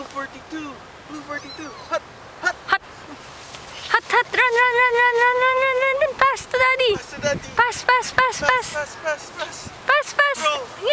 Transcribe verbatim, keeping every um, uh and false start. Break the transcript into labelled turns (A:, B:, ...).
A: forty-two. Blue forty-two. Hot. Hot.
B: Hot. Hot, hot. Run, run, run, run, run, run, run, run. Pass to daddy.
A: Pass to daddy.
B: Pass, pass, pass, pass.
A: Pass, pass, pass, pass.
B: Pass, pass.
A: Bro.